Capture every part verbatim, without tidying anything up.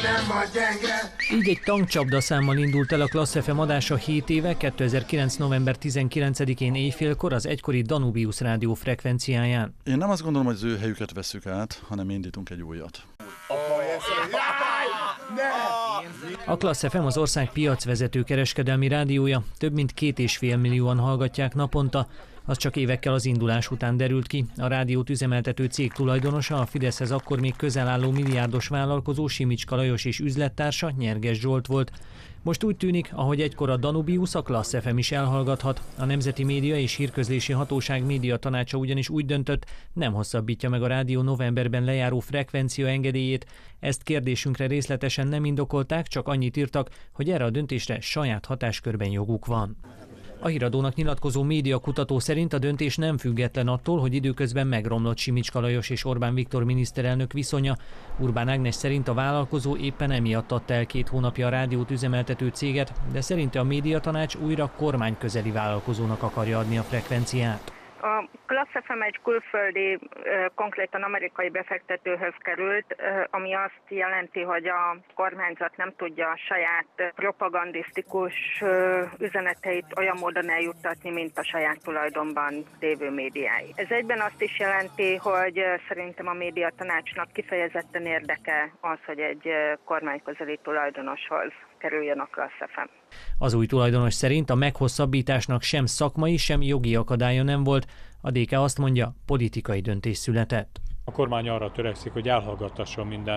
Így egy tankcsapda számmal indult el a Klassz ef em adása hét éve, kétezer-kilenc. november tizenkilencedikén éjfélkor az egykori Danubius rádió frekvenciáján. Én nem azt gondolom, hogy az ő helyüket vesszük át, hanem indítunk egy újat. A Klassz ef em az ország piacvezető kereskedelmi rádiója, több mint két és fél millióan hallgatják naponta. Az csak évekkel az indulás után derült ki. A rádiót üzemeltető cég tulajdonosa, a Fideszhez akkor még közel álló milliárdos vállalkozó Simicska Lajos és üzlettársa Nyerges Zsolt volt. Most úgy tűnik, ahogy egykor a Danubius, a Klassz ef em is elhallgathat. A Nemzeti Média és Hírközlési Hatóság média tanácsa ugyanis úgy döntött, nem hosszabbítja meg a rádió novemberben lejáró frekvencia engedélyét. Ezt kérdésünkre részletesen nem indokolták, csak annyit írtak, hogy erre a döntésre saját hatáskörben joguk van. A Híradónak nyilatkozó médiakutató szerint a döntés nem független attól, hogy időközben megromlott Simicska Lajos és Orbán Viktor miniszterelnök viszonya. Urbán Ágnes szerint a vállalkozó éppen emiatt adta el két hónapja a rádiót üzemeltető céget, de szerinte a médiatanács újra kormányközeli vállalkozónak akarja adni a frekvenciát. A Klassz ef em egy külföldi, konkrétan amerikai befektetőhöz került, ami azt jelenti, hogy a kormányzat nem tudja a saját propagandisztikus üzeneteit olyan módon eljuttatni, mint a saját tulajdonban lévő médiái. Ez egyben azt is jelenti, hogy szerintem a médiatanácsnak kifejezetten érdeke az, hogy egy kormányközeli tulajdonoshoz kerüljön a Klassz ef em. Az új tulajdonos szerint a meghosszabbításnak sem szakmai, sem jogi akadálya nem volt. A dé ká azt mondja, politikai döntés született. A kormány arra törekszik, hogy elhallgattassa minden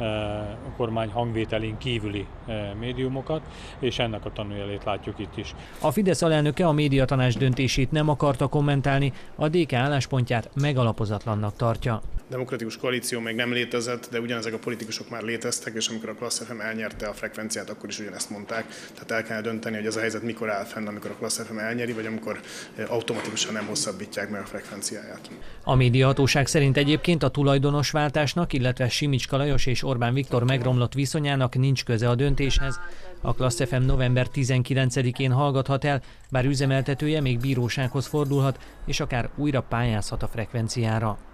a kormány hangvételén kívüli médiumokat, és ennek a tanújelét látjuk itt is. A Fidesz alelnöke a médiatanács döntését nem akarta kommentálni, a dé ká álláspontját megalapozatlannak tartja. Demokratikus koalíció még nem létezett, de ugyanezek a politikusok már léteztek, és amikor a Klassz ef em elnyerte a frekvenciát, akkor is ugyanezt mondták. Tehát el kellene dönteni, hogy ez a helyzet mikor áll fenn, amikor a Klassz ef em elnyeri, vagy amikor automatikusan nem hosszabbítják meg a frekvenciáját. A médiahatóság szerint egyébként a tulajdonosváltásnak, illetve Simicska Lajos és Orbán Viktor megromlott viszonyának nincs köze a döntéshez. A Klassz ef em november tizenkilencedikén hallgathat el, bár üzemeltetője még bírósághoz fordulhat, és akár újra pályázhat a frekvenciára.